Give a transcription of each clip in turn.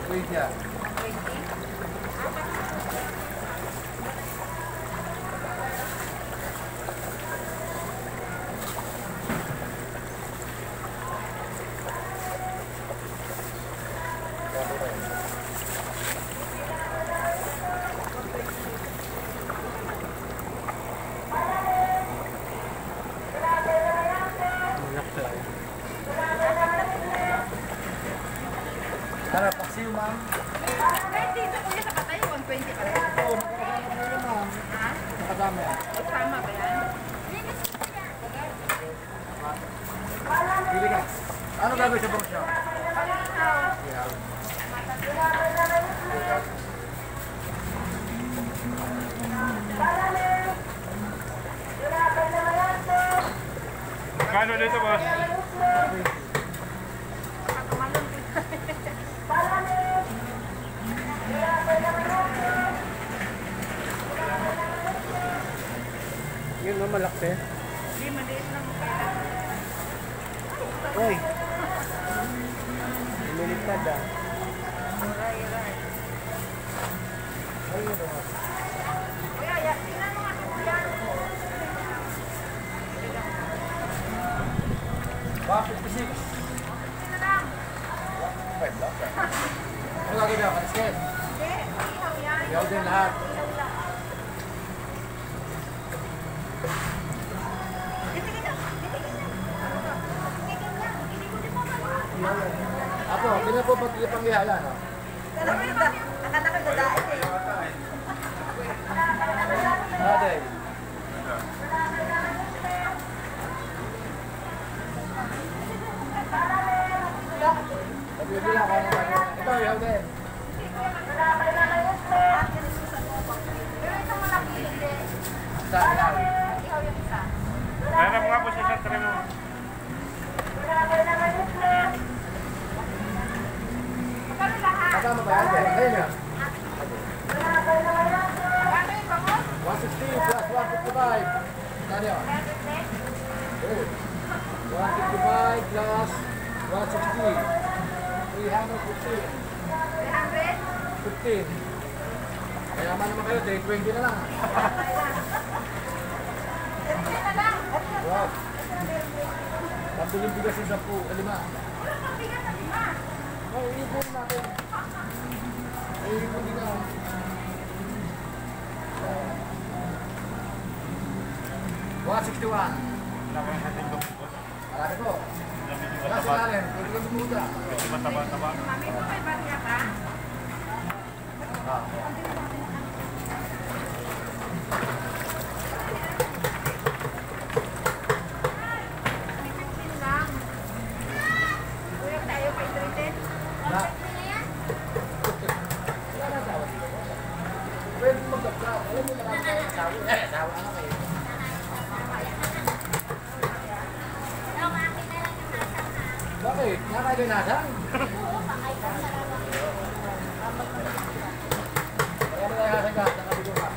20 yan. 20? Harap, paksiw ma'am. 20 ito kuya sa patay, 120 pa rin. Oo, makakasama mo yun ma'am. Ha? Nakasama yan. Ay, tama ba yan? Bili ka. Ano gagawin sa brosyo? Yeah. Kano dito, boss? Yun no, malaki. Hindi, maliit lang mo kaya. Uy. Lumilipad ah. Aray. Ay, ito. Kuya, tingnan mo nga ito kuya. 156. Tingnan na lang. 5 lang. Ano gagawin na? Katisket? Hindi, ihaw yan. Ihaw din lahat. Ihaw lang. Apo, kailan po ba't ipanghihala, no? Akala ko dadain eh. Ate. Nabibila ko naman. Ito, ihaw din. Pero itong malaki hindi. Sa ihaw. Ihaw yung isa. Hanap nga po sa isang tray mo. Magkano lahat? Kasama ba yan? Ayun yan. Ano yung bangon? 160 plus 155. Saan yun? 155 plus 160. 315. 300? 15. Kaya man naman kayo, day 20 na lang. Hindi na lang. Wow. Patuloy bigas yung 10, 5. Bigat ang lima. Oh, iipon natin. Iipon din ako. $161. Laki ng ating boss. Marami po. Wala sa lalim. Pwede ka bumuda. Mataba-taba. Mami, ito pa ibariya ka? May 15 lang. Kuya, tayo pa itreated. Wala. Wala na asawa dito. Pwede mag-upload. Alam mo marami tayong asawa. Asawa ano kayo? Bakit? Nakakaganasan? Kaya na tayo kasagat. Nakabigo ka.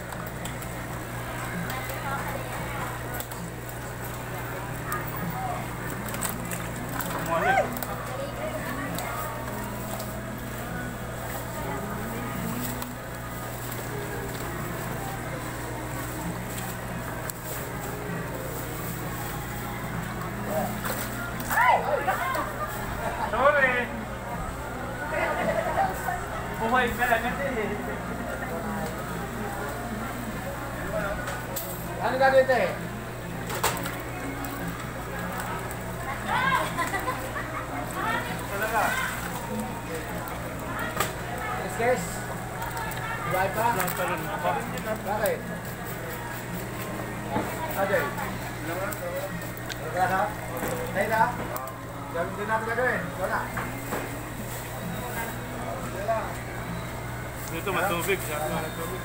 Umulit. Sorry. Buhay ka lang kasi. Ano gagawin tayo? Talaga. Excuse? Buhay pa? Lang talon mo pa. Bakit? Ajay? Nagkasap? Tayo na? Gawin din natin gagawin. Ikaw na. Dito matubig. Siya matubig.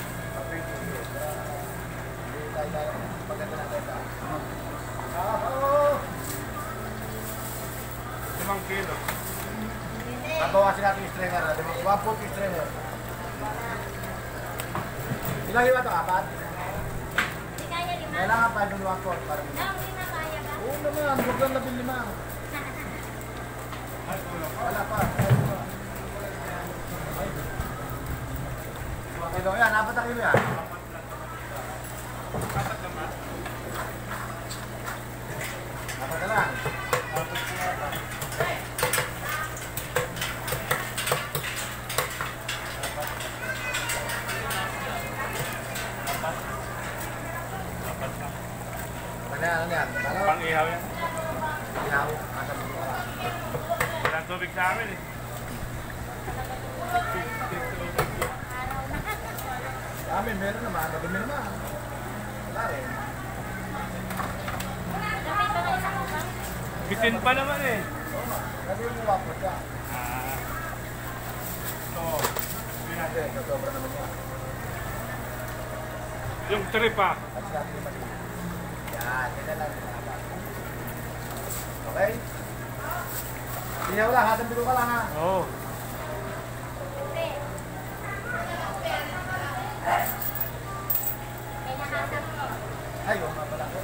Tayo. Paganda natin ito. Oo! 5 kilo. Nabawasin natin yung strainer. 1 foot yung strainer. Ilang iba ito? 4? Hindi kaya lima? Kailangan pa yung 1 foot. Para Daw, lima kaya ba? oo naman. Huwag lang 15. Ay, kulang pa. Wala pa. kilo yan, 4 na kilo yan. Apat naman. 4 na lang. Apat na lang. Ano yan? Pang-ihaw yan. Ihaw. Nasa buto ka lang. Walang tubig sa amin eh. Sa amin, meron naman. Madumi naman. Wala rin. Lamay ba kayo sa kupa? Bitin pa naman eh. Oo nga. Kasi yung wapot ka. Ah. Ito. Hindi, sobra naman yan. Yung trip ah. At sa atin mali. Yan, yan na lang. Okay? Ihaw lang, hatang bilo ka lang ha. Oo. Hindi. May nahasap ko. Ay, yung mga pala ko.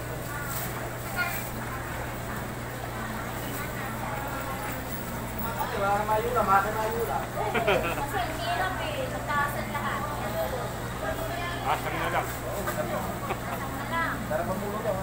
Ate, wala na mayula, maka mayula. Kasi ang hirap eh. Nagtaasan lahat. Asang na lang. Oo, masarap yun. Asang na lang. Sarap ang mulo to ha.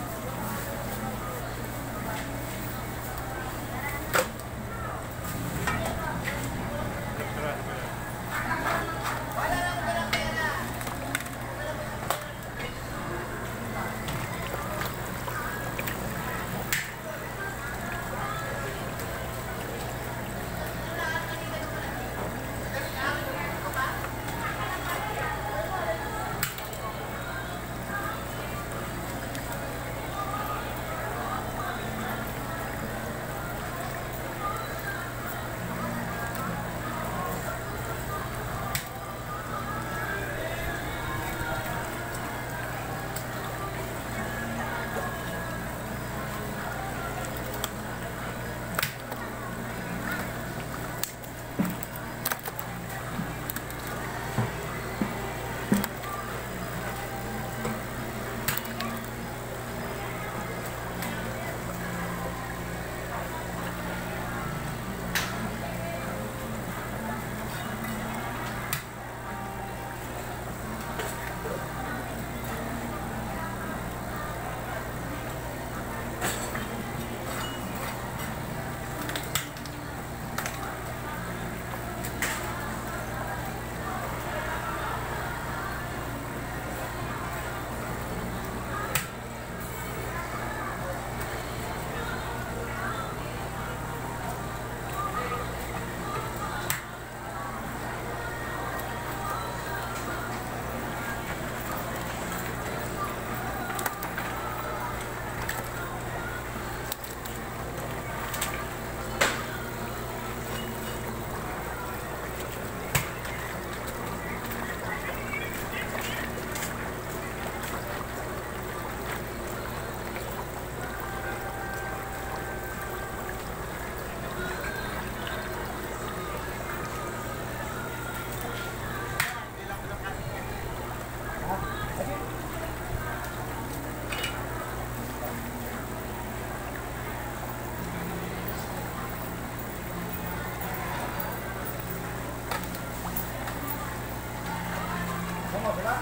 Sama pula.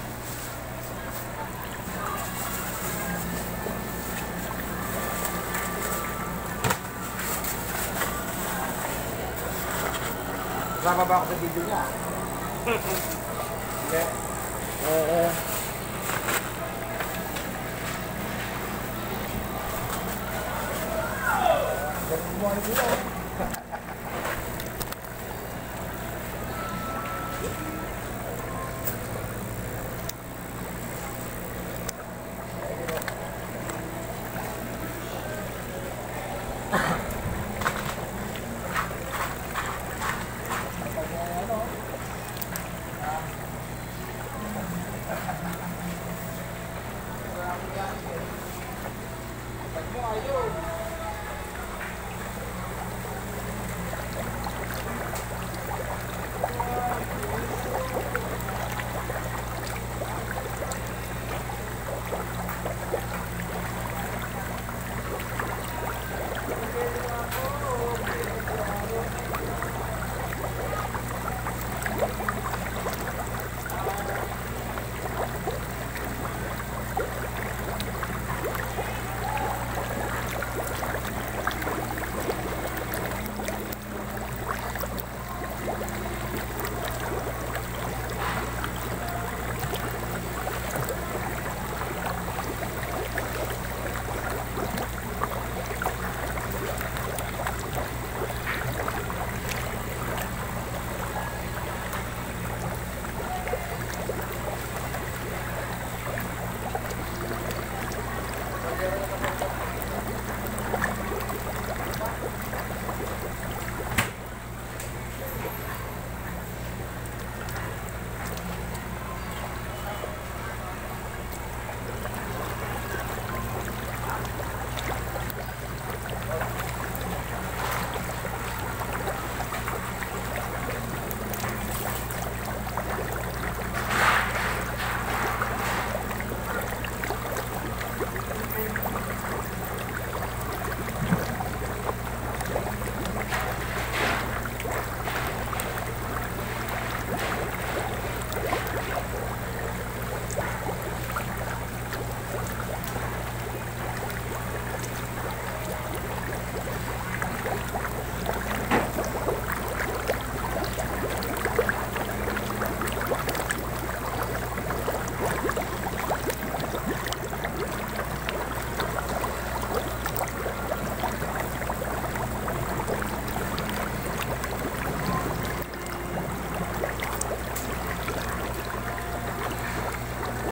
Sama ba ako sa video niya? Hindi. Oo. Ganun mo ano dito.